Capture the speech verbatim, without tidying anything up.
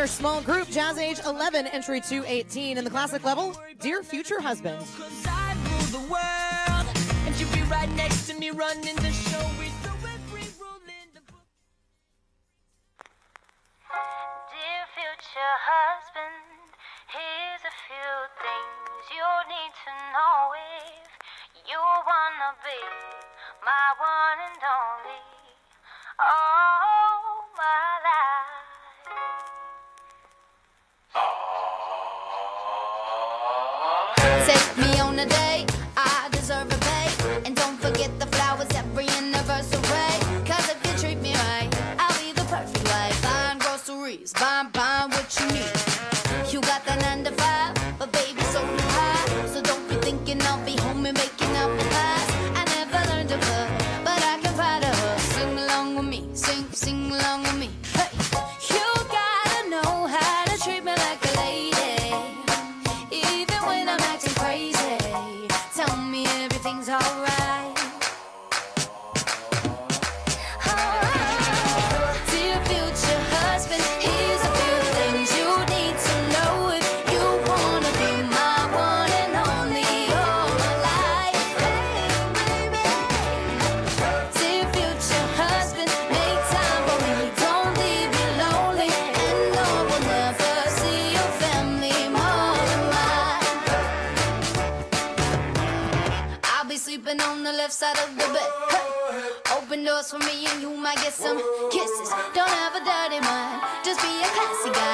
Beginner small group, jazz age eleven, entry two eighteen. In the classic level, Dear Future Husband. Cause I rule the world, and you be right next to me running the show. We do every rule in the book. Dear future husband, here's a few things you need to know if you wanna be my one and only. All my life. Take me on a date, I deserve a pay. And don't forget the flowers every anniversary. Cause if you treat me right, I'll be the perfect wife. Buying groceries, buying, buying what you need. You got the nine to five, but baby so do I. So don't be thinking I'll be home and making up the pies. I never learned to cook, but I can find a hook. Sing along with me, sing, sing along with me. Hey, you gotta know how to treat me like a lady, even when I'm acting crazy. Tell me everything's alright. Oh, dear future husband, here's a few things you need to know if you wanna be my one and only all my life. Hey, baby. Dear future husband, make time for me. Don't leave me lonely, and no one ever see your family more than mine. I'll be sleeping on the left side of the bed. Hey. Open doors for me and you might get some kisses. Don't have a dirty mind, just be a classy guy.